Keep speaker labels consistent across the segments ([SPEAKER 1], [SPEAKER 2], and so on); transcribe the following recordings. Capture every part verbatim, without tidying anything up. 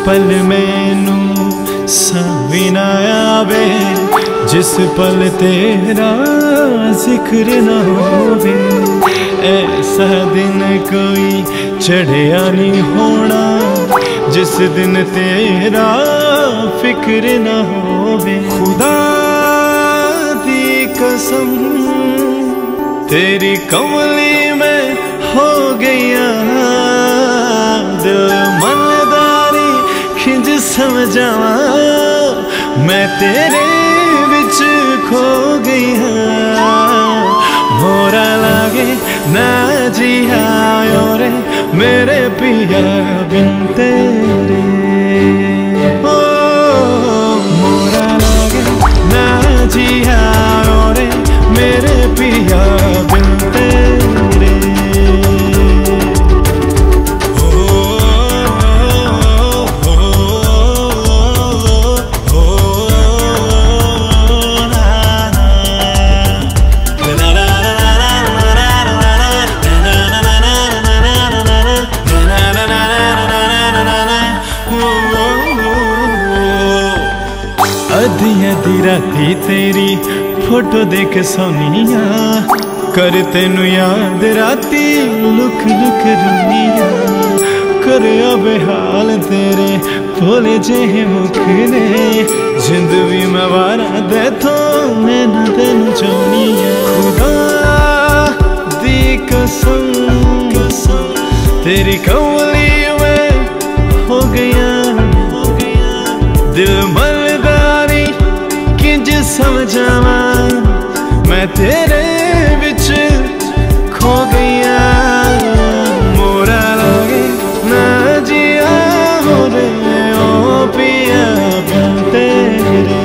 [SPEAKER 1] पल मैनू सावी ना आवे, जिस पल तेरा जिक्र ना होवे। ऐसा दिन कोई चढ़िया नहीं होना, जिस दिन तेरा फिक्र ना होवे। खुदा दी कसम तेरी कमली में हो गया, दिल मनदारी खिंज समझावा, मैं तेरे विच खो गया। मोरा लागे ना जिया रे मेरे पिया बिन तेरे, ओ मोरा लागे ना जिया रे मेरे पिया बिन तेरे। अधी राती तेरी फोटो देख सोनिया, कर तेनू याद राती लुक लुक रोनिया। कर अब हाल तेरे भोले जेहे मुख ने, जिंद भी मैं वारा दे तो मैं ना तेनू चाहनिया। खुदा दी कसम तेरी कमली में हो गया, दिल मलदारी किंज समझावा, मैं तेरे विच खो गया। मोरा लागे ना जिया हो रे ओ पिया बिन तेरे।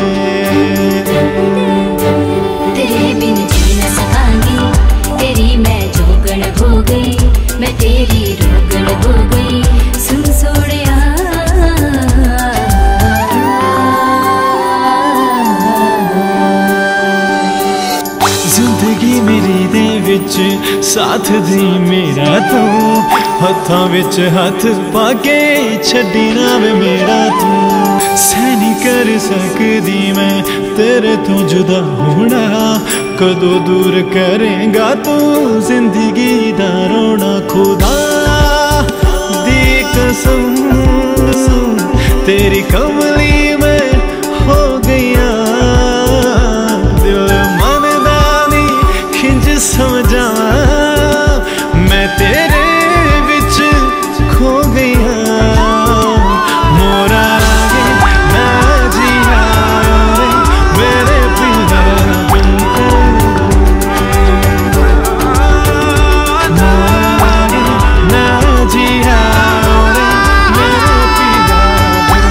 [SPEAKER 2] तेरे बिन जी न सकांगी, तेरी मैं जोगण हो गई, मैं तेरी रोगण हो गई। सुन सोड़िया
[SPEAKER 1] मेरी दे विच साथ दी मेरा तू, हत्थां विच हत्थ पाके छड्डी ना वे मेरा तू। सह नहीं कर सकदी मैं तेरे तो जुदा होना, कदों दूर करेगा तू जिंदगी दा रोना। खुदा दी कसम तेरी कमली में हो गया, दिल समझा मैं तेरे विच खो गया। मोरा लागे ना जिया रे मेरे पिया बिन तेरे, मोरा लागे ना जिया रे मेरे पिया बिन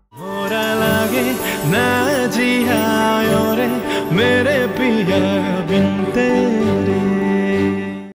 [SPEAKER 1] ना जिया रे मेरे पिया